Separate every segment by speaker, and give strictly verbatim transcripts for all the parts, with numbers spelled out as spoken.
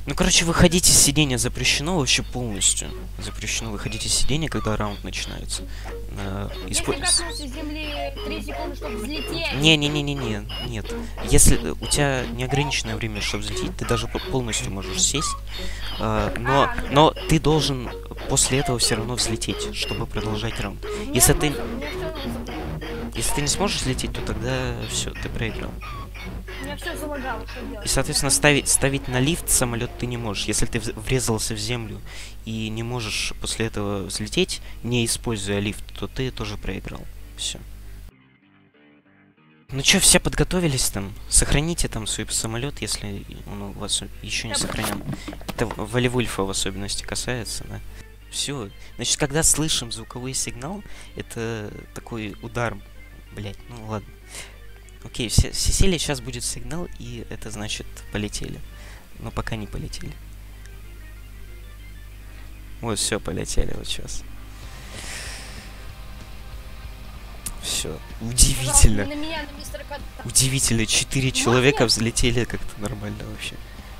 Speaker 1: Ну, короче, выходить из сидения запрещено вообще полностью. Запрещено выходить из сидения, когда раунд начинается. Э, испо...
Speaker 2: Если коснуться земли три секунды, чтобы взлететь.
Speaker 1: Не-не-не-не-не, нет. Если у тебя неограниченное время, чтобы взлететь, ты даже полностью можешь сесть. Э, но,
Speaker 2: А, ну да.
Speaker 1: но ты должен после этого все равно взлететь, чтобы продолжать раунд. Если ты, если ты не сможешь взлететь, то тогда все, ты проиграл.
Speaker 2: Меня все залагало, что делать?
Speaker 1: И, соответственно, ставить, ставить на лифт самолет ты не можешь. Если ты врезался в землю и не можешь после этого взлететь, не используя лифт, то ты тоже проиграл. Все. Ну чё, все подготовились там? Сохраните там свой самолет, если он у вас еще не сохранен. Это Валевульфа в особенности касается, да? Все. Значит, когда слышим звуковой сигнал, это такой удар. Блять, ну ладно. Окей, все, все сели, сейчас будет сигнал, и это значит полетели. Но пока не полетели. Вот, все, полетели вот сейчас. Все. Удивительно.
Speaker 2: На меня, на мистера Кота.
Speaker 1: Удивительно, четыре человека взлетели как-то нормально вообще.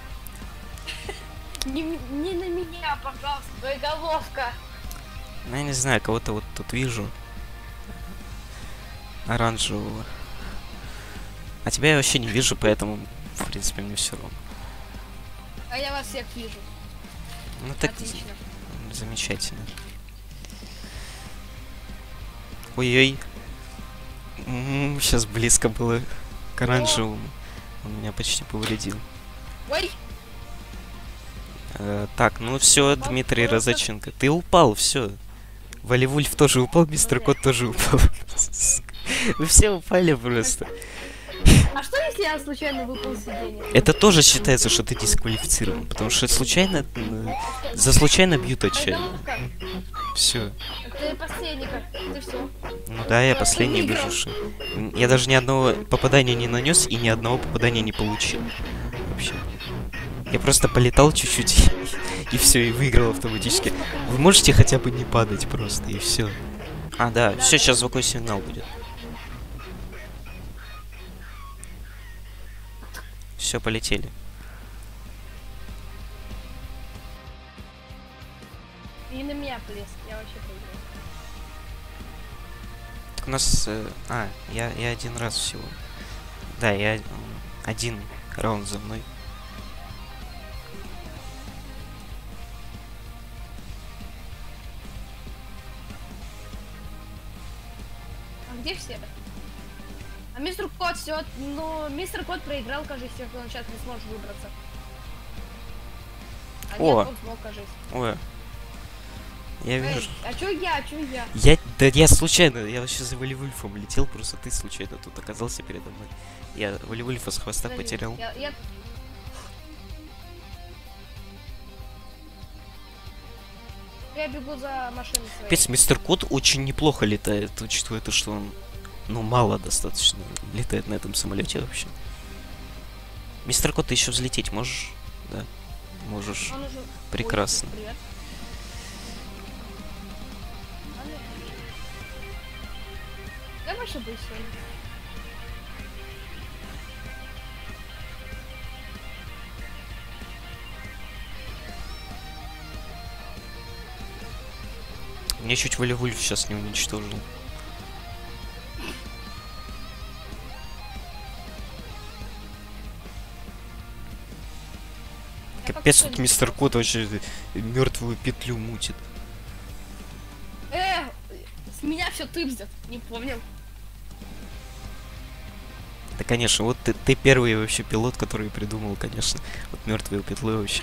Speaker 2: Не, не на меня, пожалуйста, боеголовка.
Speaker 1: Ну, я не знаю, кого-то вот тут вижу. Оранжевого. А тебя я вообще не вижу, поэтому, в принципе, мне все равно.
Speaker 2: А я вас всех вижу.
Speaker 1: Ну так,
Speaker 2: Отлично.
Speaker 1: Замечательно. Ой-ой. Сейчас близко было к оранжевому. Он меня почти повредил.
Speaker 2: Ой!
Speaker 1: Э, так, ну все, Дмитрий Розаченко. Ты упал, все. Валевульф тоже упал, мистер Кот тоже упал. Вы все упали просто.
Speaker 2: А что если я случайно выпал из сиденья?
Speaker 1: Это тоже считается, что ты дисквалифицирован, потому что случайно э, за случайно бьют отчаянно. Все.
Speaker 2: Ты последний как? Ты все.
Speaker 1: Ну да, я последний выживший. Я даже ни одного попадания не нанес и ни одного попадания не получил. Вообще. Я просто полетал чуть-чуть и, и все, и выиграл автоматически. Вы можете хотя бы не падать просто, и все. А, да, все, сейчас звуковой сигнал будет. Все, полетели.
Speaker 2: И на меня полез, я вообще проиграл.
Speaker 1: Так у нас... Э, а, я, я один раз всего. Да, я один раунд за мной.
Speaker 2: А где все? А мистер Кот все, ну, мистер Кот проиграл, кажется, если он сейчас не сможет выбраться. А
Speaker 1: О.
Speaker 2: нет, он смог, кажется.
Speaker 1: Ой. Я
Speaker 2: Эй,
Speaker 1: вижу.
Speaker 2: а чё я, чё я?
Speaker 1: Я, да я случайно, я вообще за Валевульфом летел, просто ты случайно тут оказался передо мной. Я Валевульфа с хвоста
Speaker 2: Подожди,
Speaker 1: потерял.
Speaker 2: Я, я... я бегу за машиной своей.
Speaker 1: Капец, мистер Кот очень неплохо летает, учитывая то, что он, ну, мало достаточно летает на этом самолете вообще. Мистер Кот, ты еще взлететь можешь? Да, можешь.
Speaker 2: Он уже...
Speaker 1: Прекрасно.
Speaker 2: Ой, привет. Давай больше быть сегодня.
Speaker 1: Мне чуть Валевульф сейчас не уничтожил. Капец, тут мистер Кот вообще мертвую петлю мутит.
Speaker 2: Э, с меня все тыбзят, не помню.
Speaker 1: Да, конечно, вот ты, ты первый вообще пилот, который придумал, конечно, вот мертвую петлю вообще.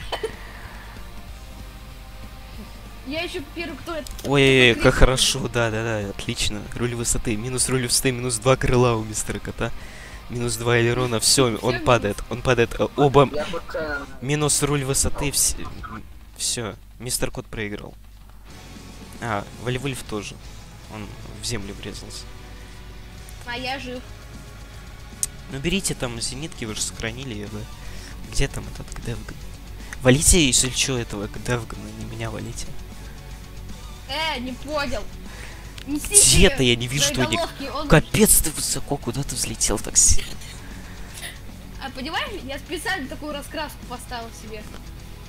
Speaker 2: Я еще первый, кто это.
Speaker 1: Ой, как хорошо, да, да, да, отлично. Руль высоты, минус руль высоты, минус два крыла у мистера Кота. Минус два элерона, все, он падает, он падает, оба. Минус руль высоты, все, мистер Кот проиграл. А, Валевульф тоже, он в землю врезался.
Speaker 2: А я жив.
Speaker 1: Ну берите там зенитки, вы же сохранили ее, да? Где там этот Гдевган? Валите, если что, этого Гдевгана, не меня валите.
Speaker 2: Э, не понял.
Speaker 1: Где-то я не вижу, что они...
Speaker 2: Он...
Speaker 1: Капец, ты высоко, куда ты взлетел так сильно?
Speaker 2: А понимаешь, я специально такую раскраску поставил себе.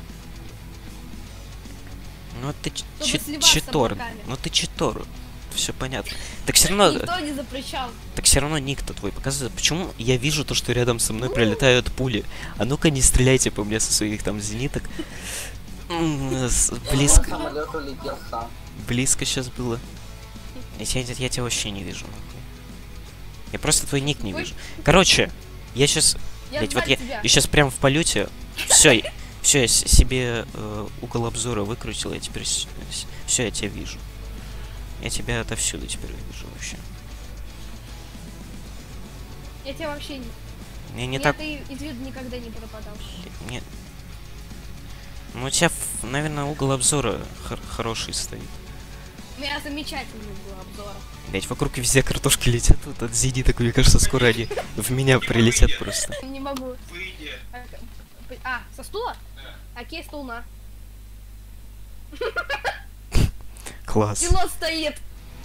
Speaker 1: Ну ты ч-
Speaker 2: Чтобы
Speaker 1: чи-
Speaker 2: сливаться
Speaker 1: читор.
Speaker 2: боками.
Speaker 1: Ну ты читор. Все понятно. Так все равно.
Speaker 2: Никто не запрещал.
Speaker 1: Так все равно ник-то твой показывает. Почему я вижу то, что рядом со мной пролетают пули? А ну-ка не стреляйте по мне со своих там зениток. М, с- Близко.
Speaker 3: Самолет улетел сам.
Speaker 1: Близко сейчас было. Я, тебя- я тебя вообще не вижу. нахуй. Я просто твой ник не
Speaker 2: Ой.
Speaker 1: вижу. Короче, я сейчас.
Speaker 2: Я
Speaker 1: Блять, вот
Speaker 2: знаю
Speaker 1: я,
Speaker 2: тебя.
Speaker 1: я сейчас прям в полете. Все, все, я с- себе э, угол обзора выкрутил, я теперь все, я тебя вижу. Я тебя отовсюду теперь вижу вообще.
Speaker 2: Я тебя вообще не...
Speaker 1: Мне не
Speaker 2: Я
Speaker 1: так.
Speaker 2: ты из виду никогда не пропадал.
Speaker 1: Не... Ну у тебя, наверное, угол обзора хор- хороший стоит.
Speaker 2: У меня замечательный был обзор.
Speaker 1: Блять, вокруг везде картошки летят, вот от Зиди так, мне кажется, скоро они в меня прилетят просто.
Speaker 2: Не могу. А, п- А, со стула? Окей, стул на.
Speaker 1: Класс.
Speaker 2: Пилот стоит.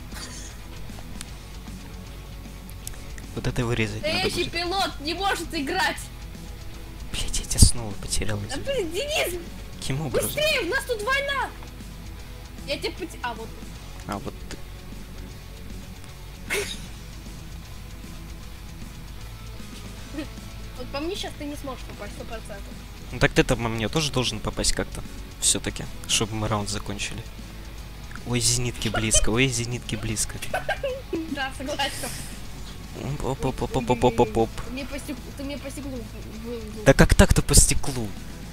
Speaker 1: Вот это вырезать надо
Speaker 2: Настоящий
Speaker 1: будет.
Speaker 2: пилот не может играть.
Speaker 1: Блять, я тебя снова потерял.
Speaker 2: Да блин, Денис,
Speaker 1: Каким образом?
Speaker 2: быстрее, у нас тут война. Я тебя потерял. А, вот.
Speaker 1: А, вот ты.
Speaker 2: Вот по мне сейчас ты не сможешь попасть сто процентов.
Speaker 1: Ну так ты-то по мне тоже должен попасть как-то. Все-таки, чтобы мы раунд закончили. Ой, зенитки близко, ой, зенитки близко.
Speaker 2: Да, согласен.
Speaker 1: Оп-оп-оп-оп-оп-оп-оп.
Speaker 2: Ты мне по стеклу, ты мне по стеклу вывел.
Speaker 1: Да как так-то по стеклу?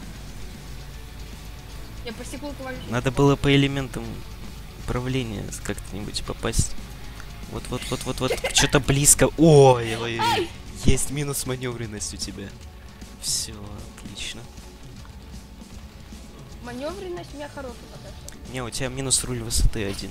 Speaker 2: Я по стеклу вообще.
Speaker 1: Надо было по элементам управления как-нибудь попасть. Вот-вот-вот-вот-вот. Что-то близко. Ой, ой, ой. Есть минус маневренность у тебя. Все, отлично.
Speaker 2: Маневренность у меня хорошая пока что.
Speaker 1: Не, у тебя минус руль высоты один.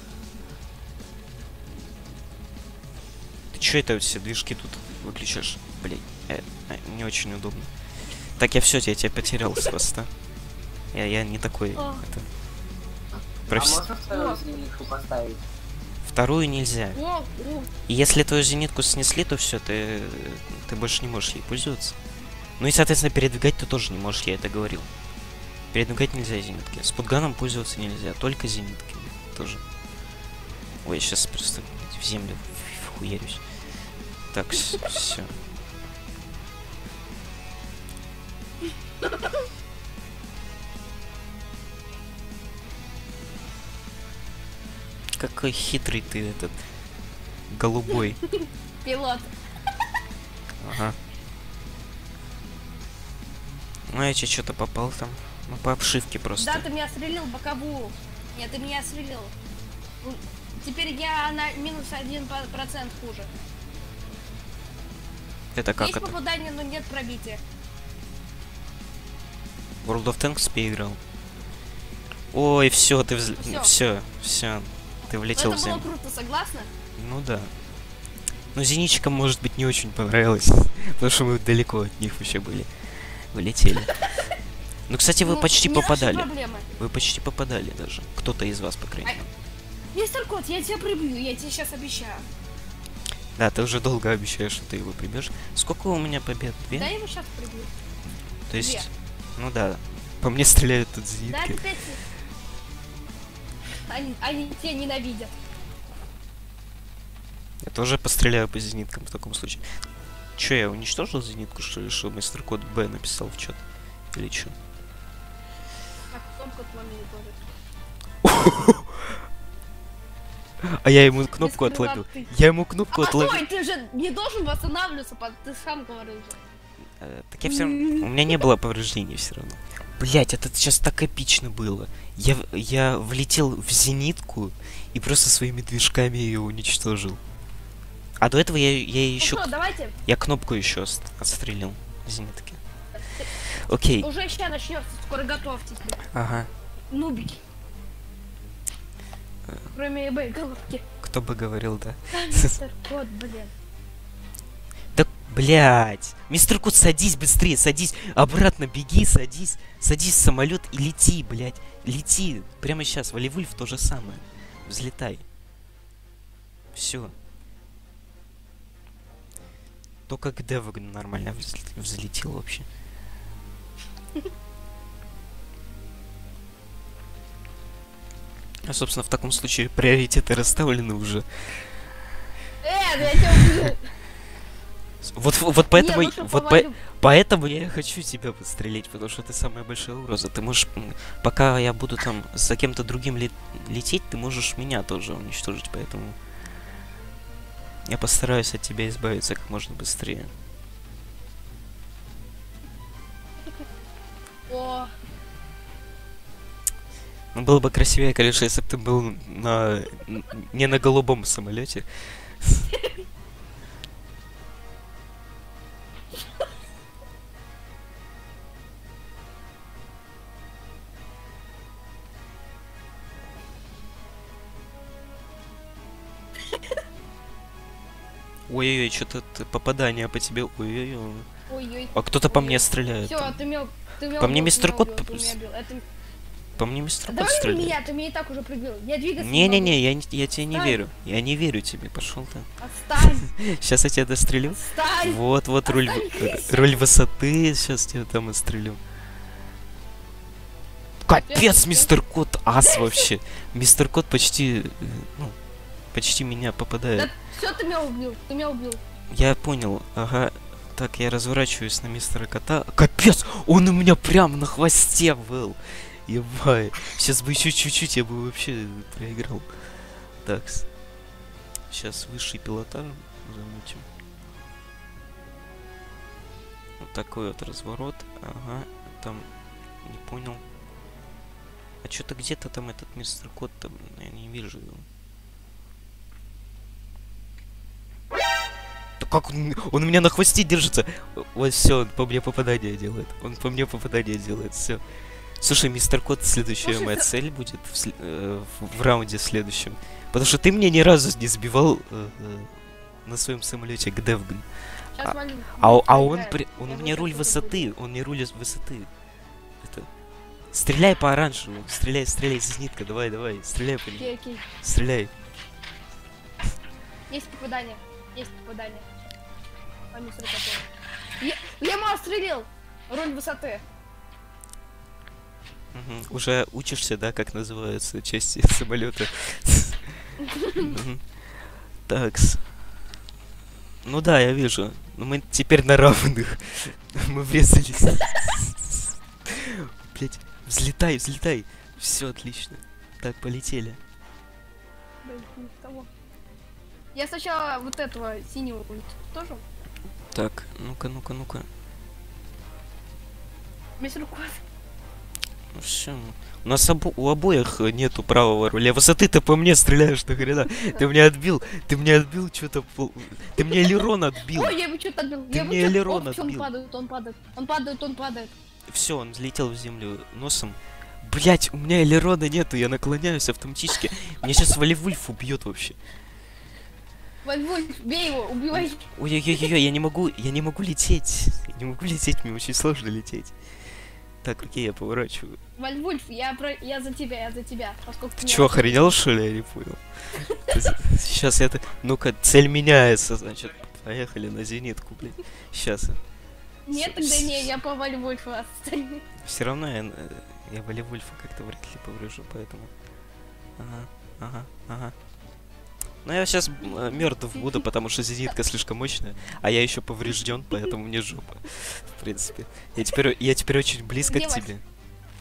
Speaker 1: Ты чё это все движки тут выключаешь? Блин, э, э, не очень удобно. Так, я все, я тебя потерял с хвоста. Я, я не такой.
Speaker 2: О.
Speaker 1: Это...
Speaker 3: А
Speaker 1: Професс-
Speaker 3: можно вторую зенитку поставить?
Speaker 1: Вторую нельзя.
Speaker 2: О, о,
Speaker 1: И если твою зенитку снесли, то все, ты, ты больше не можешь ей пользоваться. Ну и, соответственно, передвигать ты тоже не можешь, я это говорил. Передвигать нельзя зенитки. С путганом пользоваться нельзя, только зенитками тоже. Ой, я сейчас просто в землю вхуярюсь. Так, все. Какой хитрый ты этот голубой.
Speaker 2: пилот.
Speaker 1: Ага. Ну я тебе что-то попал там. Ну по обшивке просто.
Speaker 2: Да, ты меня стрелил боковую. Нет, ты меня стрелил. Ну, теперь я на минус один по- процент хуже.
Speaker 1: Это как
Speaker 2: Есть
Speaker 1: это?
Speaker 2: попадание, но нет пробития.
Speaker 1: World of Tanks поиграл. Ой, все, ты взл...
Speaker 2: Всё.
Speaker 1: все, все, ты
Speaker 2: Но
Speaker 1: влетел в
Speaker 2: это было
Speaker 1: землю.
Speaker 2: круто, согласна?
Speaker 1: Ну да. Но зенитчикам, может быть, не очень понравилось, потому что мы далеко от них вообще были. Вылетели. Ну, кстати, вы
Speaker 2: Ну,
Speaker 1: почти
Speaker 2: не наши
Speaker 1: попадали.
Speaker 2: проблемы.
Speaker 1: Вы почти попадали даже. Кто-то из вас, по крайней
Speaker 2: А-
Speaker 1: мере.
Speaker 2: Мистер Кот, я тебя прибью, я тебе сейчас обещаю.
Speaker 1: Да, ты уже долго обещаешь, что ты его прибьешь. Сколько у меня побед? Две?
Speaker 2: Да, я его сейчас прибью.
Speaker 1: То есть,
Speaker 2: две.
Speaker 1: ну да, по мне стреляют тут
Speaker 2: Да,
Speaker 1: зенитки.
Speaker 2: это пять. Они, они тебя ненавидят.
Speaker 1: Я тоже постреляю по зениткам в таком случае. Че, я уничтожил зенитку, что ли, что мистер Код Б написал в чат? Или что?
Speaker 2: Так, кнопку отломили тоже.
Speaker 1: А я ему кнопку
Speaker 2: Без
Speaker 1: отломил.
Speaker 2: крылатый.
Speaker 1: Я ему кнопку
Speaker 2: А
Speaker 1: отломил.
Speaker 2: постой, ты же не должен восстанавливаться, по- ты сам говорил же.
Speaker 1: Э, Так я все равно... У меня не было повреждений все равно. Блять, это сейчас так эпично было. Я, в- я влетел в зенитку и просто своими движками ее уничтожил. А до этого я, я
Speaker 2: Ну
Speaker 1: еще...
Speaker 2: что, давайте,
Speaker 1: Я кнопку еще ост- отстрелил зенитки. Окей.
Speaker 2: уже сейчас начнется, скоро готовьтесь, блин.
Speaker 1: Ага.
Speaker 2: Нубики. Кроме эбэй головки.
Speaker 1: Кто бы говорил, да?
Speaker 2: Да, мистер Кот, блин.
Speaker 1: Да, блядь. Мистер Кот, садись быстрее, садись. Обратно беги, садись. Садись в самолет и лети, блядь. Лети. Прямо сейчас. Валивульф то же самое. Взлетай. Все. Только Девок нормально взл- взлетел вообще. А, собственно, в таком случае приоритеты расставлены уже.
Speaker 2: Э, да я тебя убью.
Speaker 1: Вот, вот поэтому,
Speaker 2: Не, лучше
Speaker 1: вот по-
Speaker 2: повалю.
Speaker 1: поэтому я и хочу тебя подстрелить, потому что ты самая большая угроза. Ты можешь, м, пока я буду там за кем-то другим ле- лететь, ты можешь меня тоже уничтожить, поэтому я постараюсь от тебя избавиться как можно быстрее.
Speaker 2: О,
Speaker 1: Ну, было бы красивее, конечно, если бы ты был на н- не на голубом самолете. Ой-ой-ой, что-то попадание по тебе. Ой-ой-ой.
Speaker 2: ой-ой.
Speaker 1: А кто-то по
Speaker 2: Ой-ой.
Speaker 1: мне стреляет.
Speaker 2: Все,
Speaker 1: там.
Speaker 2: ты меня, ты меня
Speaker 1: По мне
Speaker 2: убил,
Speaker 1: мистер
Speaker 2: ты меня
Speaker 1: Кот
Speaker 2: убил, ты
Speaker 1: п-
Speaker 2: меня убил. Это...
Speaker 1: По мне мистер Кот
Speaker 2: Давай не
Speaker 1: стреляет.
Speaker 2: меня, ты меня и так уже прибил. Я двигаться
Speaker 1: Не-не-не, я, не- я тебе не
Speaker 2: Отстань.
Speaker 1: верю. Я не верю тебе, пошел ты.
Speaker 2: могу. Отстань,
Speaker 1: Сейчас я тебя дострелю.
Speaker 2: отстань.
Speaker 1: Вот, вот руль, в-
Speaker 2: Остановись.
Speaker 1: руль высоты, сейчас тебя там отстрелю. Капец, мистер Кот, ас вообще. Мистер Кот почти, э, ну, почти меня попадает.
Speaker 2: Да все, ты меня убил, ты меня убил.
Speaker 1: Я понял, ага. Так, я разворачиваюсь на мистера Кота. Капец, он у меня прям на хвосте был. Ебай. Сейчас бы еще чуть-чуть, я бы вообще проиграл. Так. Сейчас высший пилотаж замутим. Вот такой вот разворот. Ага. Там, не понял. А что-то где-то там этот мистер Кот, там, я не вижу его. Да как он, он у меня на хвосте держится? Вот все, он по мне попадание делает. Он по мне попадание делает, все. Слушай, мистер Кот, следующая
Speaker 2: Слушай,
Speaker 1: моя
Speaker 2: ты-
Speaker 1: цель будет в, сле- э, в- в раунде следующем. Потому что ты мне ни разу не сбивал э, э, на своем самолете Гдевгн.
Speaker 2: Сейчас
Speaker 1: А-
Speaker 2: валю.
Speaker 1: А, а он,
Speaker 2: Играет.
Speaker 1: при- он
Speaker 2: Я
Speaker 1: мне
Speaker 2: вот
Speaker 1: руль
Speaker 2: так вот
Speaker 1: высоты, он мне руль высоты. Это... Стреляй по оранжевому, стреляй, стреляй, зенитка, давай, давай, стреляй по нему,
Speaker 2: Окей, окей.
Speaker 1: стреляй.
Speaker 2: Есть попадание. Есть попадание. По мистеру Коту. Я, я его отстрелил. Руль высоты.
Speaker 1: Мгм. Уже учишься, да, как называются части самолета. Такс. Ну да, я вижу. Но мы теперь на равных. Мы врезались. Блять, взлетай, взлетай. Все отлично. Так, полетели.
Speaker 2: Блин, не того. Я сначала вот этого синего тоже.
Speaker 1: Так, ну-ка, ну-ка, ну-ка.
Speaker 2: Мистер Кот.
Speaker 1: Ну все. У нас обо- у обоих э, нету правого руля. Высоты ты по мне стреляешь, нахрена? Ты меня отбил, ты меня отбил, что-то пол... Ты мне элерон отбил.
Speaker 2: Ой, я его что-то отбил.
Speaker 1: Ты
Speaker 2: я его
Speaker 1: мне
Speaker 2: чё-
Speaker 1: элерон
Speaker 2: Оп, всё, он
Speaker 1: отбил.
Speaker 2: падает, он падает. Он падает, он падает.
Speaker 1: Все, он взлетел в землю носом. Блять, у меня элерона нету, я наклоняюсь автоматически. Меня сейчас Валивульф убьет вообще.
Speaker 2: Вольвольф, бей его, убивай.
Speaker 1: Ой-ой-ой, я не могу, я не могу лететь. Я не могу лететь, мне очень сложно лететь. Так, окей, я поворачиваю.
Speaker 2: Вольвольф, я, про... я за тебя, я за тебя. Поскольку
Speaker 1: Ты
Speaker 2: меня
Speaker 1: чё,
Speaker 2: вообще-
Speaker 1: охренел, что ли? Я не понял. Сейчас я... т- Ну-ка, цель меняется, значит. Поехали на зенитку, блин. Сейчас.
Speaker 2: Нет, тогда не, я по Вольвольфу остальные.
Speaker 1: Все равно я, э, я Валивульфа как-то вряд ли поврежу, поэтому... Ага, ага, ага. Ну я сейчас мертв буду, потому что зенитка слишком мощная, а я еще поврежден, поэтому мне жопа. В принципе. Я теперь, я теперь очень близко
Speaker 2: Где
Speaker 1: к
Speaker 2: Вась?
Speaker 1: тебе.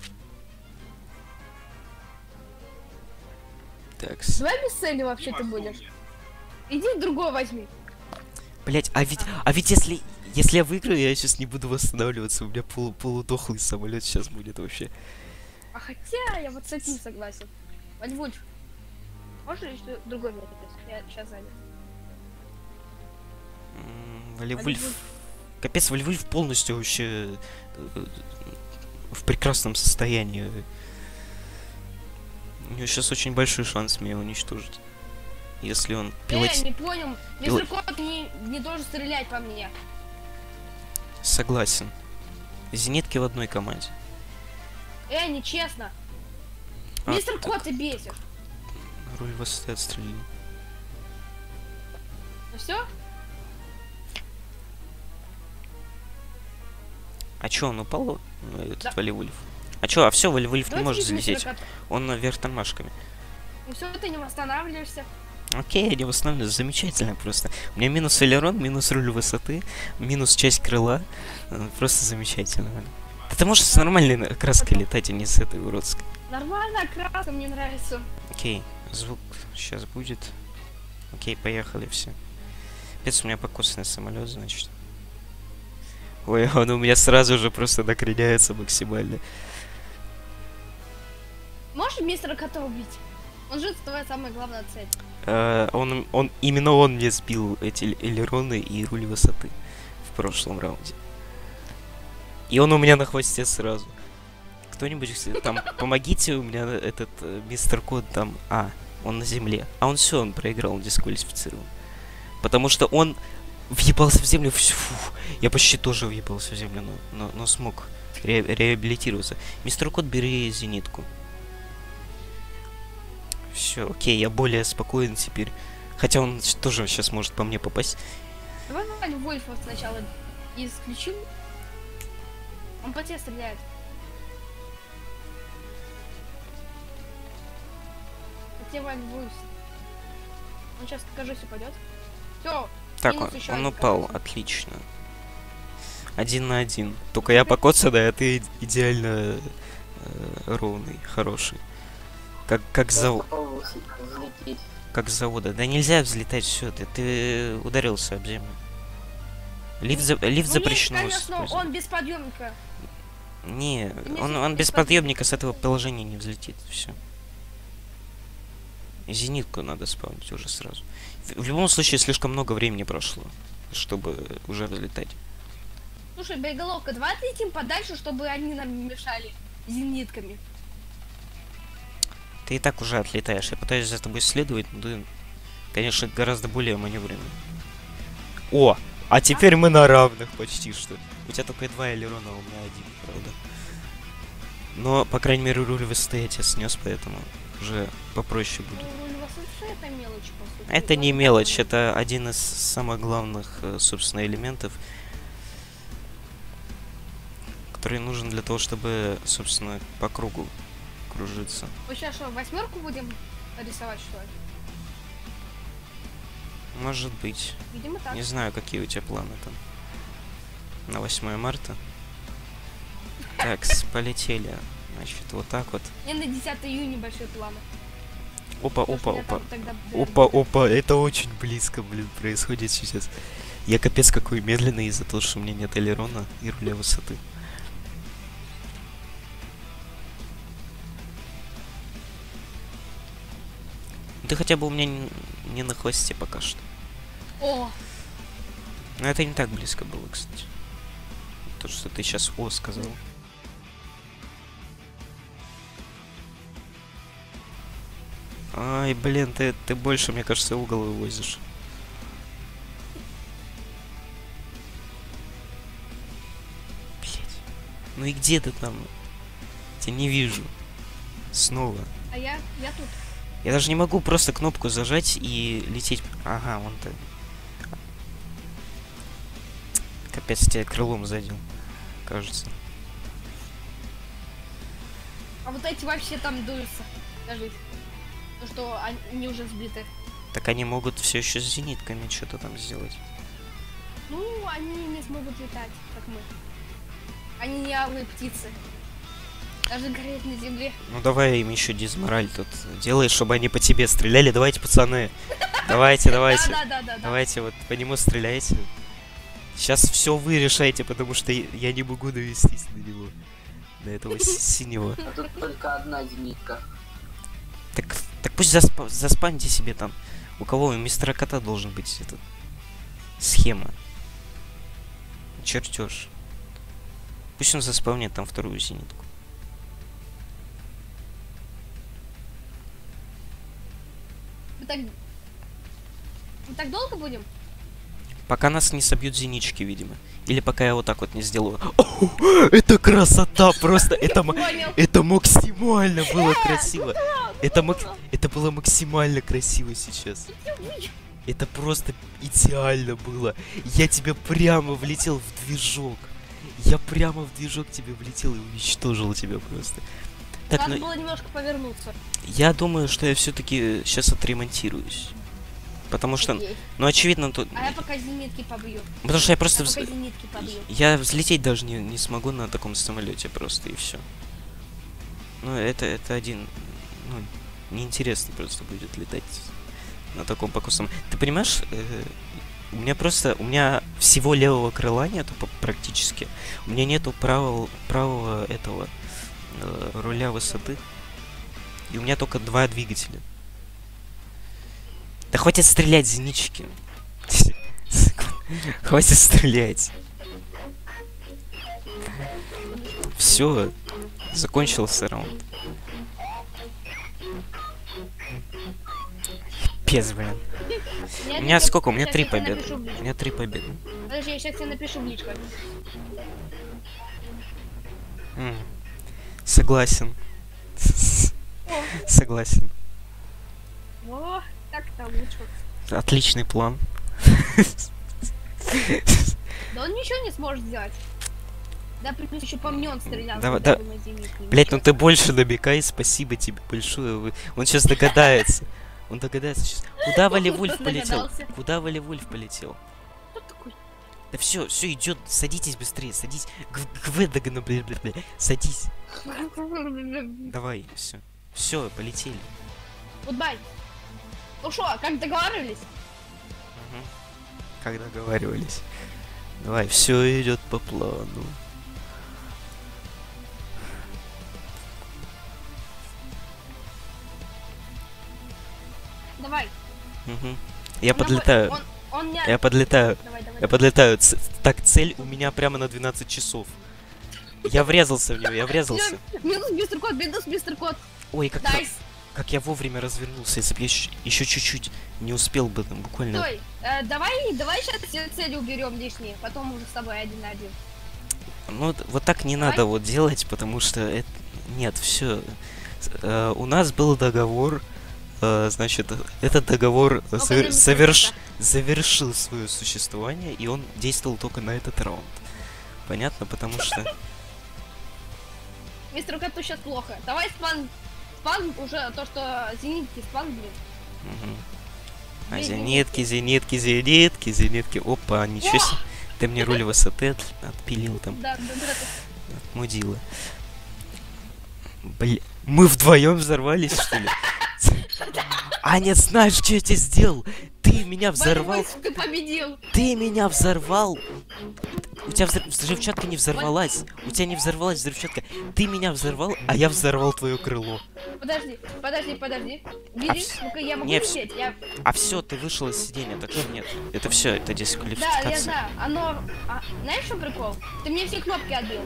Speaker 1: Так.
Speaker 2: Давай без цели вообще ты будешь. Иди другой возьми.
Speaker 1: Блять, а ведь, а ведь если, если я выиграю, я сейчас не буду восстанавливаться, у меня полу, полудохлый самолет сейчас будет вообще.
Speaker 2: А хотя я вот с этим согласен. Вольвольф. Можно еще другой метод? Я сейчас занят.
Speaker 1: М, Валивульф.
Speaker 2: Валивульф.
Speaker 1: Капец, Валивульф полностью вообще э, в прекрасном состоянии. У него сейчас очень большой шанс меня уничтожить. Если он
Speaker 2: Э,
Speaker 1: пилот...
Speaker 2: не понял.
Speaker 1: Пилот-
Speaker 2: Мистер Кот не, не должен стрелять по мне.
Speaker 1: Согласен. Зенитки в одной команде.
Speaker 2: Э, нечестно.
Speaker 1: А,
Speaker 2: Мистер
Speaker 1: так,
Speaker 2: Кот, ты бесишь.
Speaker 1: руль высоты отстрелил.
Speaker 2: Ну все?
Speaker 1: А чё, он упал, э, этот
Speaker 2: Да.
Speaker 1: Валивульф? А чё, а все, Валивульф не
Speaker 2: Давайте
Speaker 1: может
Speaker 2: без мистера
Speaker 1: залететь.
Speaker 2: Кота.
Speaker 1: Он наверх тормашками.
Speaker 2: И все, ты не восстанавливаешься.
Speaker 1: Окей, я не восстанавливаюсь, замечательно просто. У меня минус элерон, минус руль высоты, минус часть крыла. Э, Просто замечательно. Да ты можешь с нормальной краской летать, а не с этой уродской.
Speaker 2: Нормально, краска мне нравится.
Speaker 1: Окей, звук сейчас будет. Окей, поехали все. Пец, у меня покосный самолет, значит. Ой, он у меня сразу же просто накреняется максимально.
Speaker 2: Можешь мистера Кота убить? Он же твоя самая главная цель.
Speaker 1: Э, он, он, именно он мне сбил эти элероны и руль высоты в прошлом раунде. И он у меня на хвосте сразу. Кто-нибудь там, помогите, у меня этот э, мистер Кот там... А, он на земле. А он все, он проиграл, он дисквалифицирован. Потому что он въебался в землю. Фу, я почти тоже въебался в землю, но, но, но смог ре реабилитироваться. Мистер Кот, бери зенитку. Все, окей, я более спокоен теперь. Хотя он тоже сейчас может по мне попасть.
Speaker 2: Давай Валь Вольфа сначала исключим. Он по тебе стреляет. По тебе Валь Вольф. Он сейчас, кажется, упадет. Все.
Speaker 1: Так, он, он упал, кажется. Отлично. Один на один. Только я покоцанный, а ты идеально э, ровный, хороший. Как, как за... Как с завода. Да нельзя взлетать, все, ты, ты ударился об землю. Лифт, за... Лифт
Speaker 2: ну,
Speaker 1: запрещено.
Speaker 2: Есть, конечно, он без подъемника.
Speaker 1: Не, он, он без подъемника с этого положения не взлетит. Все. Зенитку надо спавнить уже сразу. В, в любом случае, слишком много времени прошло, чтобы уже взлетать.
Speaker 2: Слушай, боеголовка, давай отлетим подальше, чтобы они нам не мешали зенитками.
Speaker 1: Ты и так уже отлетаешь. Я пытаюсь за тобой следовать, но ты, конечно, гораздо более маневренный. О! А теперь а? мы на равных почти что. У тебя только два элерона, а у меня один, правда. Но, по крайней мере, руль высоты я тебя снес, поэтому уже попроще будет.
Speaker 2: Ну, руль высоты это мелочь, по сути.
Speaker 1: Это не мелочь, это один из самых главных, собственно, элементов, который нужен для того, чтобы, собственно, по кругу кружиться.
Speaker 2: Мы сейчас что, восьмерку будем рисовать, что ли?
Speaker 1: Может быть.
Speaker 2: Видимо, так.
Speaker 1: Не знаю, какие у тебя планы там. На восьмое марта. Так, полетели. Значит, вот так вот.
Speaker 2: И на десятое июня большие планы.
Speaker 1: Опа, опа, опа. Опа, опа, это очень близко, блин, происходит сейчас. Я капец какой медленный из-за того, что у меня нет элерона и руля высоты. Ты хотя бы у меня не, не на хвосте пока что.
Speaker 2: О!
Speaker 1: Но это не так близко было, кстати. То, что ты сейчас «о» сказал. Ай, блин, ты, ты больше, мне кажется, угол вывозишь. Блять. Ну и где ты там? Тебя не вижу. Снова.
Speaker 2: А я, я тут.
Speaker 1: Я даже не могу просто кнопку зажать и лететь. Ага, вон так. Капец, тебя крылом задел, кажется.
Speaker 2: А вот эти вообще там дуются. Даже то, что они уже сбиты.
Speaker 1: Так они могут все еще с зенитками что-то там сделать.
Speaker 2: Ну, они не смогут летать, как мы. Они не алые птицы. Даже гореть на земле.
Speaker 1: Ну давай им еще дизмораль тут делай, чтобы они по тебе стреляли. Давайте, пацаны. Давайте, давайте.
Speaker 2: Да, да, да,
Speaker 1: давайте вот по нему стреляйте. Сейчас все вы решаете, потому что я не могу навестись на него. На этого синего.
Speaker 3: А тут только одна зенитка.
Speaker 1: Так, так пусть заспа заспамьте себе там. У кого у мистера Кота должен быть этот схема. Чертеж. Пусть он заспавнит там вторую зенитку.
Speaker 2: Мы так... Мы так долго будем?
Speaker 1: Пока нас не собьют зенички, видимо. Или пока я вот так вот не сделаю. О, это красота просто! Это, это максимально было красиво! Это, мак... это было максимально красиво сейчас. Это просто идеально было. Я тебе прямо влетел в движок. Я прямо в движок тебе влетел и уничтожил тебя просто. Так,
Speaker 2: Надо
Speaker 1: ну,
Speaker 2: было немножко повернуться.
Speaker 1: я думаю, что я все-таки сейчас отремонтируюсь. Потому что,
Speaker 2: Окей.
Speaker 1: ну, очевидно, тут...
Speaker 2: А я пока зенитки побью.
Speaker 1: Потому что я просто...
Speaker 2: Я
Speaker 1: вз-
Speaker 2: пока зенитки побью.
Speaker 1: Я взлететь даже не, не смогу на таком самолете просто, и все. Ну, это, это один... Ну, неинтересно просто будет летать на таком покусом. Ты понимаешь, э, у меня просто... У меня всего левого крыла нету по- практически. У меня нету правого, правого этого э, руля высоты. И у меня только два двигателя. Да хватит стрелять, зенитчики. Хватит стрелять. Все, закончился раунд. Пиздец, блин. У меня сколько? У меня три победы. У меня три победы.
Speaker 2: Подожди, я сейчас тебе напишу в личку.
Speaker 1: М, Согласен.
Speaker 2: О,
Speaker 1: Согласен.
Speaker 2: о, так-то лучше.
Speaker 1: Отличный план.
Speaker 2: Да он ничего не сможет сделать. Да, плюс еще по мне он стрелял.
Speaker 1: Давай,
Speaker 2: когда
Speaker 1: да.
Speaker 2: был на зенитке.
Speaker 1: Блять, ну ты больше намекай, спасибо тебе большое. вы- Он сейчас догадается. Он догадается сейчас. Куда Вали Вульф
Speaker 2: Кто
Speaker 1: полетел?
Speaker 2: догадался?
Speaker 1: Куда Вали Вульф полетел?
Speaker 2: Кто такой?
Speaker 1: Да все, все идет, садитесь быстрее, садись. Гведагана, бля, бля, бля. Садись. Давай, все. Все, полетели.
Speaker 2: Гудбай. Ну что, как договаривались?
Speaker 1: Мгм. Как договаривались. Давай, все идет по плану.
Speaker 2: Давай.
Speaker 1: Мгм. Я
Speaker 2: Он набо-
Speaker 1: подлетаю.
Speaker 2: Он, он не...
Speaker 1: Я подлетаю.
Speaker 2: Давай, давай.
Speaker 1: Я подлетаю. Ц- Так, цель у меня прямо на двенадцать часов. Я врезался в него, я врезался.
Speaker 2: Минус мистер Кот, минус мистер Кот.
Speaker 1: Ой, как,
Speaker 2: Дайс.
Speaker 1: как я вовремя развернулся. Если бы я еще чуть-чуть не успел бы, там, буквально...
Speaker 2: Стой, э, давай, давай сейчас все цели уберем лишние, потом уже с тобой один на один.
Speaker 1: Ну, д- вот так не
Speaker 2: Давай.
Speaker 1: надо вот делать, потому что это... Нет, все. У нас был договор, э, значит, этот договор
Speaker 2: Ну,
Speaker 1: завер-
Speaker 2: время
Speaker 1: заверш-
Speaker 2: кончится.
Speaker 1: завершил свое существование, и он действовал только на этот раунд. Понятно? Потому что...
Speaker 2: Мистер Коту сейчас плохо. Давай спан, спан уже, то, что зенитки спан, блин.
Speaker 1: Мгм. А
Speaker 2: Две
Speaker 1: зенитки, зенитки, зенитки, зенитки. Опа, ничего
Speaker 2: О!
Speaker 1: себе. Ты мне руль высоты от- отпилил там,
Speaker 2: Да, да, да.
Speaker 1: мудила. Бля, мы вдвоем взорвались, что ли? А нет, знаешь, что я тебе сделал? Ты меня взорвал.
Speaker 2: Ваня, ты победил.
Speaker 1: Ты меня взорвал. У тебя взр- взрывчатка не взорвалась. У тебя не взорвалась взрывчатка. Ты меня взорвал, а я взорвал твое крыло.
Speaker 2: Подожди, подожди, подожди. Видишь,
Speaker 1: вс-
Speaker 2: ну-ка я могу
Speaker 1: не, вс-
Speaker 2: лететь. Я...
Speaker 1: А все, ты вышел из сидения, так что нет. Это все, это
Speaker 2: Да, я
Speaker 1: дисквалификация.
Speaker 2: знаю. Оно... А, знаешь, что прикол? Ты мне все кнопки отбил.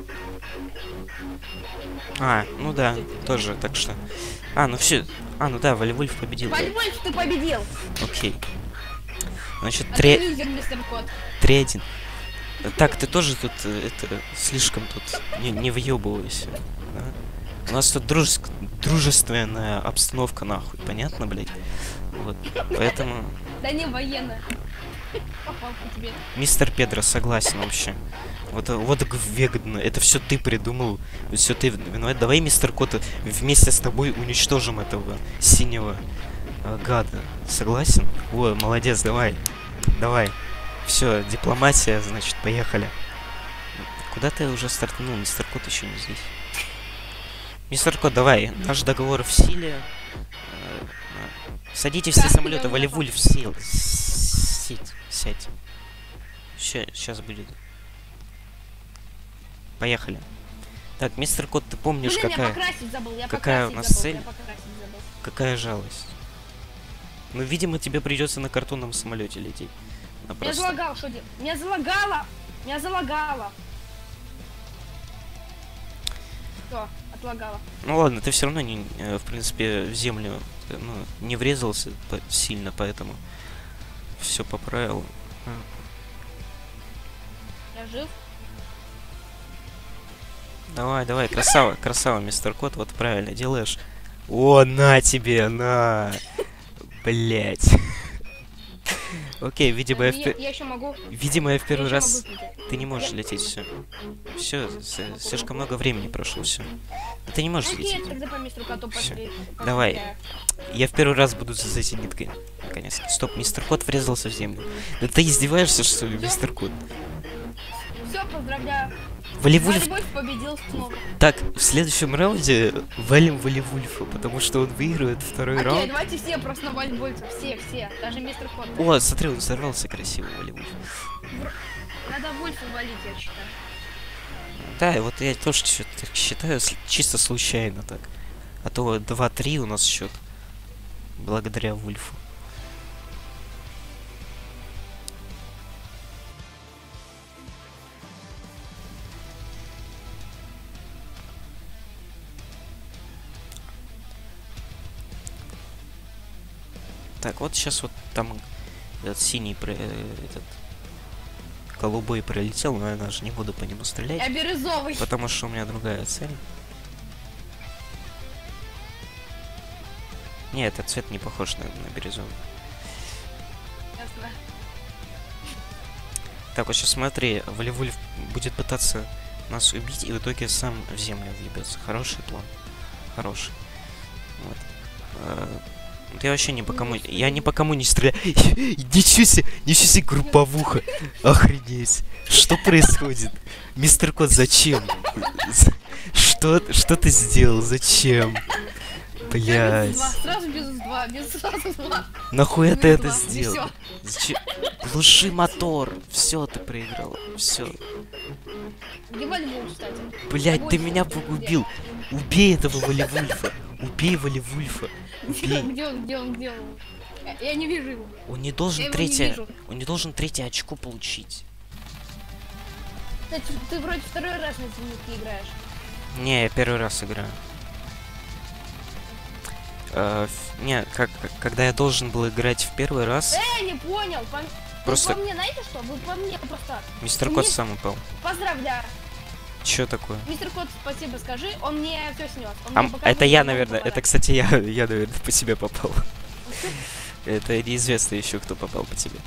Speaker 1: А, ну да, тоже, так что. А, ну все. А, ну да, Вали Вульф победил. да.
Speaker 2: Вальвольф, ты победил.
Speaker 1: Окей. Значит,
Speaker 2: А
Speaker 1: три
Speaker 2: ты лузер, мистер Кот.
Speaker 1: один. Так, ты тоже тут, э, это, слишком тут не, не въебывайся. Да? У нас тут дружеск- дружественная обстановка, нахуй, понятно, блядь? Вот, поэтому...
Speaker 2: Да не военная. Попал по тебе.
Speaker 1: Мистер Педро, согласен вообще. Вот, э, вот выгодно. Это все ты придумал. Все ты виноват. Давай, мистер Кот, вместе с тобой уничтожим этого синего э, гада. Согласен? О, молодец, давай. Давай. Все, дипломатия, значит, поехали. Куда ты уже стартанул? Мистер Кот еще не здесь. Мистер Кот, давай. Наш договор в силе. Э, э, Садите все
Speaker 2: Да,
Speaker 1: самолеты.
Speaker 2: я
Speaker 1: Вали
Speaker 2: готов.
Speaker 1: Вульф сел. Сядь. Сядь. Сейчас будет. Поехали. Так, мистер Кот, ты помнишь,
Speaker 2: Блин, я
Speaker 1: какая,
Speaker 2: покрасить забыл, я
Speaker 1: какая у
Speaker 2: покрасить
Speaker 1: нас
Speaker 2: забыл,
Speaker 1: цель?
Speaker 2: я покрасить забыл.
Speaker 1: какая жалость? Ну, видимо, тебе придется на картонном самолете лететь. А
Speaker 2: Меня
Speaker 1: просто-
Speaker 2: залагало, что делать? Меня залагало! Меня залагало! Все, отлагало.
Speaker 1: Ну ладно, ты все равно не, э, в принципе, в землю э, ну, не врезался по- сильно, поэтому все поправил.
Speaker 2: Я жив.
Speaker 1: Давай, давай, красава, красава, мистер Кот, вот правильно делаешь. О, на тебе, на! Блять. Окей, видимо, я, в...
Speaker 2: Я, я еще могу.
Speaker 1: видимо, я в первый
Speaker 2: я еще
Speaker 1: раз...
Speaker 2: могу лететь.
Speaker 1: Ты не можешь
Speaker 2: Я-
Speaker 1: лететь, все. Все, слишком много времени прошло, все. Ты не можешь
Speaker 2: Окей,
Speaker 1: лететь.
Speaker 2: тогда по мистеру коту
Speaker 1: Всё.
Speaker 2: пошли.
Speaker 1: Давай.
Speaker 2: Пошли.
Speaker 1: Я в первый раз буду за этой ниткой. Наконец-то. Стоп, мистер Кот врезался в землю. Да ты издеваешься, что ли, мистер Кот?
Speaker 2: Все, поздравляю.
Speaker 1: Валивульф...
Speaker 2: Вальвольф победил снова.
Speaker 1: Так, в следующем раунде валим Валивульфа, потому что он выигрывает второй
Speaker 2: Окей,
Speaker 1: раунд.
Speaker 2: давайте все просто на Вальвольфа. Все, все. Даже мистер Кот.
Speaker 1: О, смотри, он взорвался красиво, Валивульф.
Speaker 2: Надо Вольфа валить, я считаю.
Speaker 1: Да, вот я тоже что-то так считаю, с- чисто случайно так. А то два-три у нас счет. Благодаря Вульфу. Так, вот сейчас вот там этот синий, про- э, этот голубой пролетел, но я даже не буду по нему стрелять.
Speaker 2: Я бирюзовый.
Speaker 1: Потому что у меня другая цель. Не, этот цвет не похож на, на бирюзовый.
Speaker 2: Ясно.
Speaker 1: Так, вот сейчас смотри, Валивульф будет пытаться нас убить и в итоге сам в землю въебется. Хороший план. Хороший. Вот. А, вот я вообще ни по кому... Я ни по кому не стреляю. Ничего себе! Ничего себе групповуха! Охренеть! Что происходит? Мистер Кот, зачем? Что, что ты сделал? Зачем?
Speaker 2: Я без
Speaker 1: Блять.
Speaker 2: два, сразу без два, без сразу два.
Speaker 1: Нахуя ты
Speaker 2: Без
Speaker 1: это
Speaker 2: два,
Speaker 1: сделал?
Speaker 2: всё.
Speaker 1: Зачем? Глуши мотор. Все, ты проиграл. Все.
Speaker 2: Где Вальвольф, кстати?
Speaker 1: Блять, ты
Speaker 2: Вольф,
Speaker 1: меня
Speaker 2: где?
Speaker 1: погубил. Убей этого Валивульфа. Убей Валивульфа.
Speaker 2: Где
Speaker 1: Убей.
Speaker 2: он, где он, где он, где он? Я, я не вижу его.
Speaker 1: Он не
Speaker 2: Я
Speaker 1: должен
Speaker 2: его не
Speaker 1: третье.
Speaker 2: вижу.
Speaker 1: Он не должен третье очко получить.
Speaker 2: Кстати, ты вроде второй раз на зенитке играешь.
Speaker 1: Не, я первый раз играю. Э, ф- не, как, как- когда я должен был играть в первый раз,
Speaker 2: Э, не понял. По,
Speaker 1: Просто-
Speaker 2: Вы по мне знаете что? Вы по мне просто.
Speaker 1: мистер
Speaker 2: мне-
Speaker 1: Кот сам упал.
Speaker 2: Поздравляю.
Speaker 1: Чё такое?
Speaker 2: Мистер Кот, спасибо скажи. Он мне все снес. Он
Speaker 1: А,
Speaker 2: мне
Speaker 1: м,
Speaker 2: показывает,
Speaker 1: это я,
Speaker 2: что он
Speaker 1: наверное.
Speaker 2: попадает.
Speaker 1: Это, кстати, я, я, наверное, по себе попал. Это неизвестно еще, кто попал по тебе.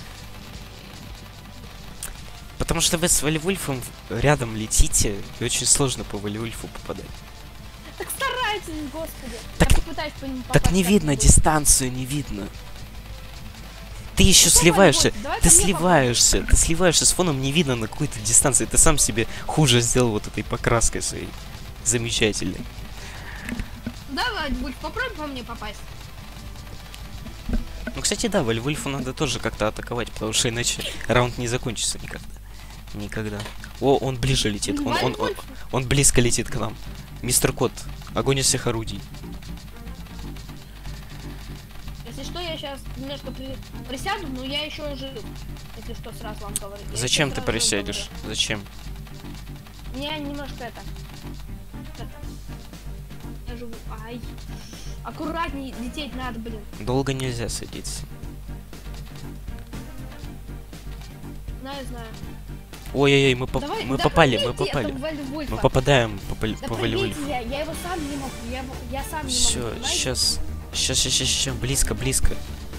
Speaker 1: Потому что вы с Валивульфом рядом летите, и очень сложно по Валивульфу попадать.
Speaker 2: Так старайтесь, господи.
Speaker 1: Так-
Speaker 2: Я попытаюсь по нему
Speaker 1: Так
Speaker 2: попасть
Speaker 1: не видно,
Speaker 2: как-нибудь.
Speaker 1: дистанцию не видно. Ты еще
Speaker 2: Что
Speaker 1: сливаешься,
Speaker 2: Вальвольф? Давай
Speaker 1: ты
Speaker 2: по мне
Speaker 1: сливаешься, ты сливаешься с фоном, не видно на какой-то дистанции. Ты сам себе хуже сделал вот этой покраской своей. Замечательной.
Speaker 2: Давай, Вольф, попробуй по мне попасть.
Speaker 1: Ну, кстати, да, Вальвульфу надо тоже как-то атаковать, потому что иначе раунд не закончится никогда. Никогда. О, он ближе летит, он, он, он,
Speaker 2: Вальвольф,
Speaker 1: он близко летит к нам. Мистер Кот, огонь из всех орудий.
Speaker 2: Если что, я сейчас немножко при- присяду, но я еще жив. Если что, сразу вам говорю. Я
Speaker 1: Зачем
Speaker 2: еще
Speaker 1: ты
Speaker 2: сразу
Speaker 1: присядешь?
Speaker 2: говорю.
Speaker 1: Зачем?
Speaker 2: Мне немножко это... это. Я живу... Ай. Аккуратней лететь надо, блин.
Speaker 1: Долго нельзя садиться.
Speaker 2: Знаю, знаю.
Speaker 1: Ой-ой-ой, мы, поп-
Speaker 2: Давай,
Speaker 1: мы
Speaker 2: да
Speaker 1: попали, мы
Speaker 2: пройдите
Speaker 1: попали.
Speaker 2: этого Вальвольфа.
Speaker 1: Мы попадаем по, пол-
Speaker 2: Да
Speaker 1: по
Speaker 2: пройдите
Speaker 1: Вальвульфу.
Speaker 2: я, я его сам не могу. Я, его- я сам не
Speaker 1: Все,
Speaker 2: могу, понимаете?
Speaker 1: сейчас. Сейчас, сейчас, сейчас, сейчас, близко, близко.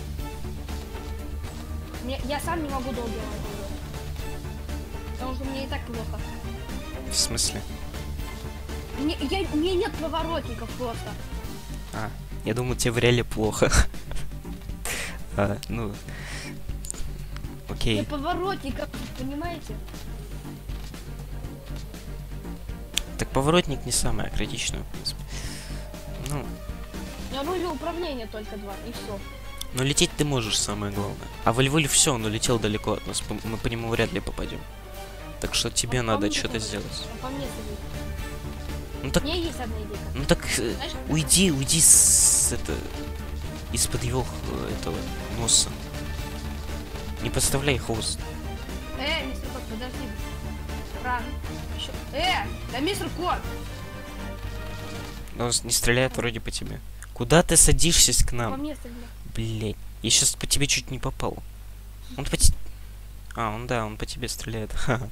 Speaker 2: Мне- я сам не могу долго его делать. Потому что мне и так плохо.
Speaker 1: В смысле?
Speaker 2: Мне, я, мне нет поворотников просто.
Speaker 1: А, я думаю, тебе в реале плохо. А, ну.
Speaker 2: Нет
Speaker 1: Окей.
Speaker 2: поворотников, понимаете?
Speaker 1: Так поворотник не самое критичное, в принципе. Ну,
Speaker 2: У меня руле управления только два, и все.
Speaker 1: но лететь ты можешь, самое главное. А Вальвульф все, он улетел далеко от нас. по- Мы по нему вряд ли попадем. Так что тебе
Speaker 2: Он по
Speaker 1: надо
Speaker 2: мне
Speaker 1: что-то
Speaker 2: садится.
Speaker 1: сделать.
Speaker 2: Он по мне садится.
Speaker 1: Ну
Speaker 2: У
Speaker 1: так,
Speaker 2: меня есть одна идейка.
Speaker 1: ну так э,
Speaker 2: Знаешь,
Speaker 1: уйди, уйди с это из-под его э, этого носа. Не подставляй хвост.
Speaker 2: э, мистер Кот, подожди. Рано. Еще. Э, да мистер Кот!
Speaker 1: Но он не стреляет вроде по тебе. Куда ты садишься к
Speaker 2: По
Speaker 1: нам?
Speaker 2: мне стреляй.
Speaker 1: Блять, я сейчас по тебе чуть не попал. Он по те- А, он да, он по тебе стреляет. Ха-ха.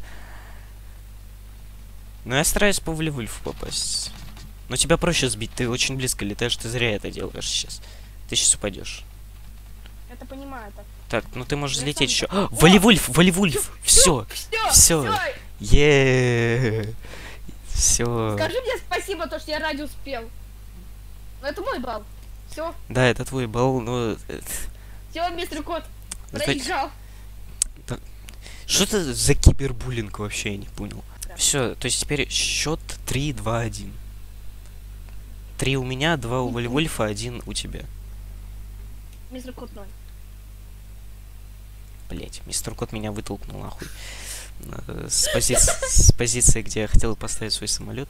Speaker 1: Но я стараюсь по Вальвульфу попасть. Но тебя проще сбить, ты очень близко летаешь, ты зря это делаешь сейчас. Ты сейчас упадешь.
Speaker 2: Это понимаю так.
Speaker 1: Так, ну ты можешь
Speaker 2: Я
Speaker 1: залететь еще.
Speaker 2: сам-
Speaker 1: Валивульф, Валивульф! Все!
Speaker 2: Все,
Speaker 1: Всё. Еее! Все.
Speaker 2: Скажи мне спасибо, то, что я ради успел. Ну, это мой балл. Все,
Speaker 1: Да, это твой балл, но... э,
Speaker 2: все, мистер Кот,
Speaker 1: это-
Speaker 2: проиграл.
Speaker 1: Что это за кибербуллинг вообще, я не понял.
Speaker 2: Да.
Speaker 1: Все, то есть теперь счет три два один. три у меня, два у Валивульфа, один у тебя.
Speaker 2: Мистер Кот ноль.
Speaker 1: Блять, мистер Кот меня вытолкнул нахуй. Э, С позиции, с позиции, где я хотел поставить свой самолет.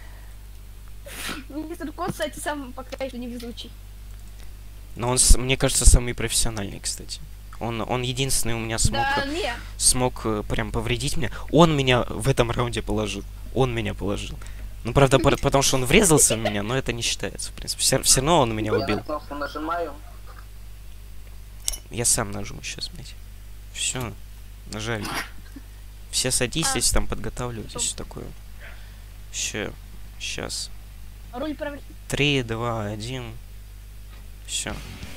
Speaker 2: Мистер Кот, кстати, сам пока что невезучий.
Speaker 1: Но он, с- мне кажется, самый профессиональный, кстати. Он, он единственный у меня смог,
Speaker 2: Да, не.
Speaker 1: смог э, прям повредить меня. Он меня в этом раунде положил. Он меня положил. Ну, правда, пор- потому что он врезался в меня, но это не считается, в принципе. Все, все равно он меня
Speaker 3: Я
Speaker 1: убил.
Speaker 3: на кнопку нажимаю.
Speaker 1: Я сам нажму сейчас, блядь. Все, нажали. Все садитесь, там подготавливайтесь, все такое. Все, сейчас.
Speaker 2: Руль прав...
Speaker 1: Три, два, один. Все.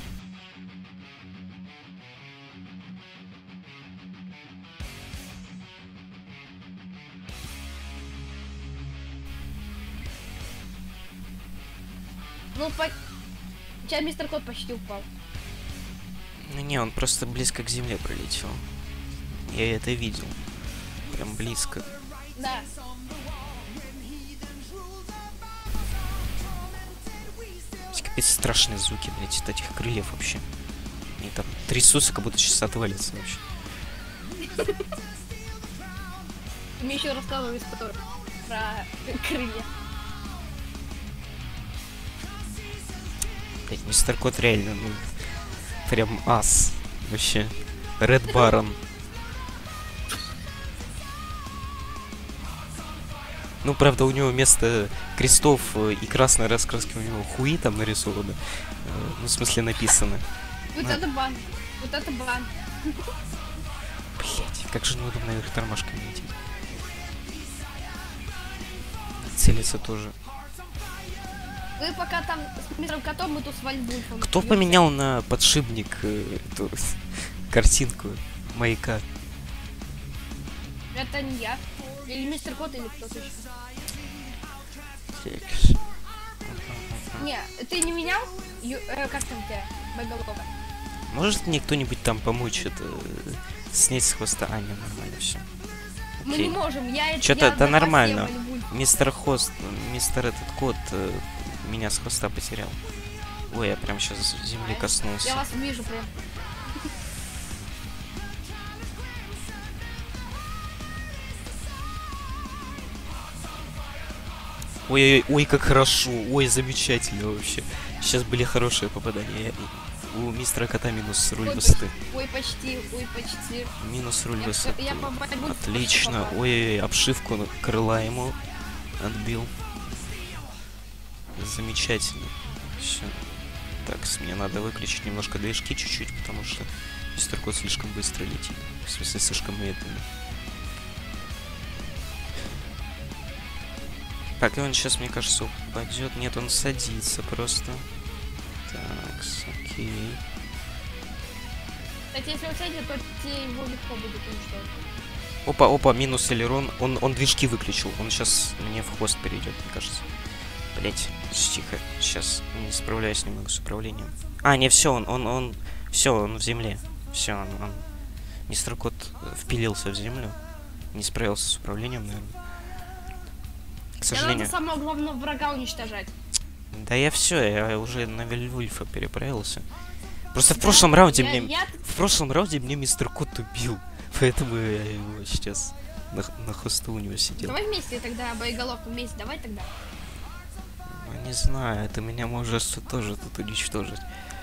Speaker 2: Ну, по... У тебя мистер Кот почти упал.
Speaker 1: Ну не, он просто близко к земле пролетел. Я это видел. Прям близко.
Speaker 2: Да.
Speaker 1: Эти капец страшные звуки, блядь, от этих крыльев вообще. Они там трясутся, как будто сейчас отвалится вообще.
Speaker 2: Мне еще рассказывали историю про крылья.
Speaker 1: Блядь, мистер Кот реально, ну, прям ас. Вообще. Ред Барон. Ну, правда, у него вместо крестов э, и красной раскраски у него хуи там нарисованы. Э, Ну, в смысле, написано.
Speaker 2: Вот
Speaker 1: Да.
Speaker 2: это бан. Вот это бан.
Speaker 1: Блять, как же неудобно их тормашками лететь. Целиться тоже.
Speaker 2: Вы пока там с мистером Котом, мы тут с Вальвульфом.
Speaker 1: Кто поменял на подшипник э, эту картинку маяка?
Speaker 2: Это не я. Или мистер Кот, или кто-то еще. Не, ты не менял? Ю, э, как там тебя? Байголова.
Speaker 1: Может мне кто-нибудь там помочь это э, снять с хвоста? А, не, нормально все.
Speaker 2: Мы не можем, я это...
Speaker 1: Чё-то
Speaker 2: я
Speaker 1: это
Speaker 2: на
Speaker 1: нормально.
Speaker 2: хвосте Вальвульфа.
Speaker 1: Мистер Хост, мистер этот кот э, меня с хвоста потерял. Ой, я прям сейчас земли
Speaker 2: Я
Speaker 1: коснулся.
Speaker 2: вас вижу прям.
Speaker 1: Ой-ой-ой, ой, как хорошо, ой, замечательно вообще. Сейчас были хорошие попадания. Я- У мистера Кота минус руль
Speaker 2: Ой,
Speaker 1: высоты.
Speaker 2: Ой, почти, ой, почти.
Speaker 1: Минус руль
Speaker 2: Я-
Speaker 1: высоты.
Speaker 2: я по Вальвульфу
Speaker 1: Отлично.
Speaker 2: попал.
Speaker 1: Ой-ой-ой, обшивку на- крыла ему отбил. Замечательно. Все. Так, с- мне надо выключить немножко движки чуть-чуть, потому что мистер Кот слишком быстро летит. В смысле, слишком медленно. Так, и он сейчас, мне кажется, упадет. Нет, он садится просто. Так, окей.
Speaker 2: Кстати, если он сядет, то тебе его легко будет уничтожить.
Speaker 1: Опа, опа, минус элерон. Он, он движки выключил. Он сейчас мне в хвост перейдет, мне кажется. Блять, тихо. Сейчас не справляюсь немного с управлением. А, не, все, он, он, он. Все, он в земле. Все, он, он. Мистер Кот впилился в землю. Не справился с управлением, наверное. К
Speaker 2: Тебе
Speaker 1: сожалению.
Speaker 2: надо самого главного врага уничтожать.
Speaker 1: Да я все, я уже на Вельвульфа переправился. Просто в прошлом раунде
Speaker 2: Я-
Speaker 1: мне.
Speaker 2: я-
Speaker 1: В прошлом раунде мне мистер Кот убил. Поэтому я его сейчас на, на хвосту у него сидел.
Speaker 2: Давай вместе тогда, боеголовку вместе, давай тогда.
Speaker 1: Ну, не знаю, это меня может тоже тут уничтожить.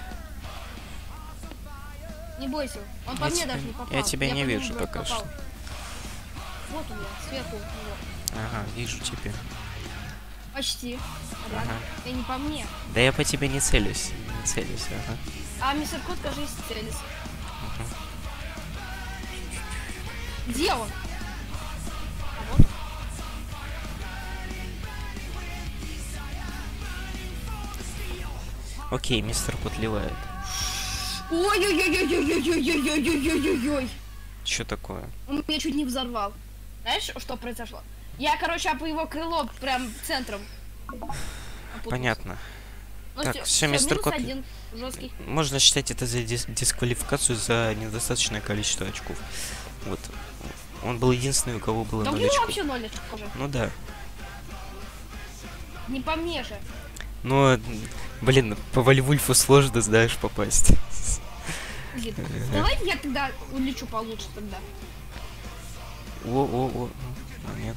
Speaker 2: Не бойся, он по
Speaker 1: Я
Speaker 2: мне
Speaker 1: тебя-
Speaker 2: даже не попал.
Speaker 1: я тебя не
Speaker 2: по нему
Speaker 1: вижу
Speaker 2: бы
Speaker 1: пока
Speaker 2: попал.
Speaker 1: что.
Speaker 2: Вот у меня, сверху у него.
Speaker 1: Ага, вижу тебя.
Speaker 2: Почти.
Speaker 1: Ага.
Speaker 2: Ага. Ты не по мне.
Speaker 1: Да я по тебе не целюсь. Не целюсь, ага.
Speaker 2: А мистер Кот, кажись, целится.
Speaker 1: Ага.
Speaker 2: Где он? А вот он.
Speaker 1: Окей, мистер Кот ливает.
Speaker 2: Ой-ой-ой-ой-ой-ой-ой-ой-ой-ой-ой-ой-ой-ой.
Speaker 1: Что такое?
Speaker 2: Он меня чуть не взорвал. Знаешь, что произошло? Я, короче, об его крыло прям центром. опутался.
Speaker 1: Понятно.
Speaker 2: Ну,
Speaker 1: Так,
Speaker 2: всё-
Speaker 1: все,
Speaker 2: всё,
Speaker 1: мистер
Speaker 2: минус
Speaker 1: Кот.
Speaker 2: один. Жесткий.
Speaker 1: Можно считать это за дис- дисквалификацию за недостаточное количество очков. Вот. Он был единственный, у кого было
Speaker 2: Да у
Speaker 1: ноль
Speaker 2: него
Speaker 1: очков.
Speaker 2: вообще ноль очков уже.
Speaker 1: Ну да.
Speaker 2: Не по мне же.
Speaker 1: Но, блин, по Вальвульфу сложно, знаешь, попасть.
Speaker 2: Блин, давай я тогда улечу получше тогда.
Speaker 1: О-о-о. А, нет.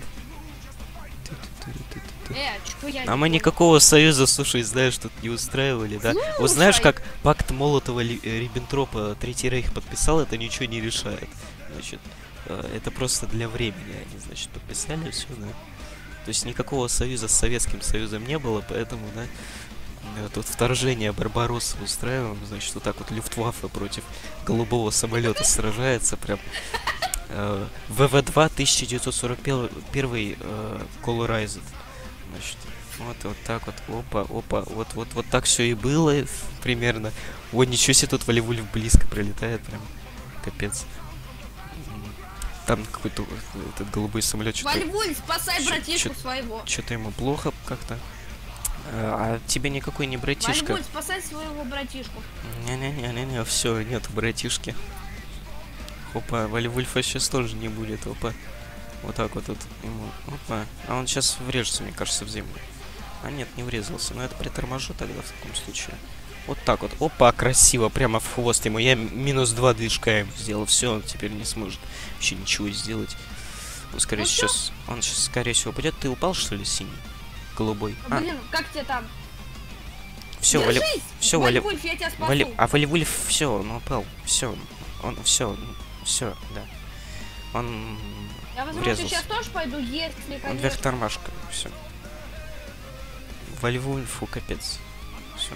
Speaker 2: Э, что я
Speaker 1: А
Speaker 2: не
Speaker 1: мы
Speaker 2: понял?
Speaker 1: никакого союза, слушай, знаешь, тут не устраивали, да?
Speaker 2: Слушай.
Speaker 1: Вот знаешь, как пакт Молотова-Риббентропа Третий Рейх подписал, это ничего не решает. Значит, э, это просто для времени они, значит, подписали все, да? То есть никакого союза с Советским Союзом не было, поэтому, да, э, тут вторжение Барбаросса устраиваем, значит, вот так вот Люфтваффе против голубого самолета сражается, прям. Э, ВВ-два тысяча девятьсот сорок один э, Colorized. Значит, вот, вот так вот, опа, опа, вот, вот, вот так все и было примерно. О, ничего себе, тут Вальвульф близко пролетает, прям, капец. М, Там какой-то вот этот голубой самолет, что-то,
Speaker 2: Вальвуль, спасай
Speaker 1: чё-
Speaker 2: братишку
Speaker 1: чё-
Speaker 2: своего.
Speaker 1: что-то ему плохо как-то. А, а тебе никакой не братишка.
Speaker 2: Вальвуль, спасай своего братишку.
Speaker 1: Не-не-не-не-не, все, нет братишки. Опа, Вальвульфа сейчас тоже не будет, опа. Вот так вот тут ему, опа. А он сейчас врежется, мне кажется, в землю. А нет, не врезался, но это приторможу тогда в таком случае. Вот так вот, опа, красиво, прямо в хвост ему. Я минус два движка ему сделал, все, он теперь не сможет вообще ничего сделать. Он, скорее
Speaker 2: Ну
Speaker 1: всего,
Speaker 2: всё.
Speaker 1: сейчас, он сейчас, скорее всего, упадет. Ты упал, что ли, синий? Голубой.
Speaker 2: А,
Speaker 1: А,
Speaker 2: Блин, как тебе там?
Speaker 1: все, Вали...
Speaker 2: Держись!
Speaker 1: всё, Вали-
Speaker 2: Вальвульф, я тебя спасу.
Speaker 1: Вали... А Вальвульф, все, он упал. Все, он, все, все, да. Он
Speaker 2: Я, возможно,
Speaker 1: врезался.
Speaker 2: сейчас тоже пойду, если,
Speaker 1: Он
Speaker 2: конечно.
Speaker 1: вверх тормашка, все. Вальвульфу капец. Все.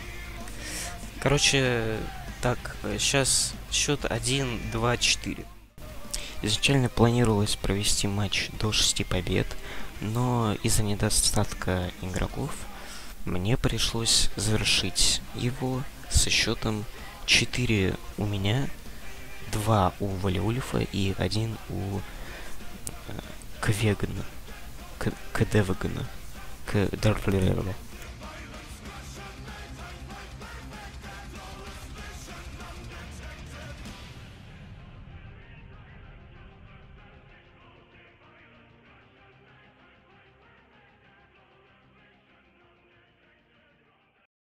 Speaker 1: Короче, так, сейчас счет один два четыре. Изначально планировалось провести матч до шести побед, но из-за недостатка игроков мне пришлось завершить его со счетом четыре у меня, два у Вальвульфа и один у э, Квегана. К- Кдевагана. К...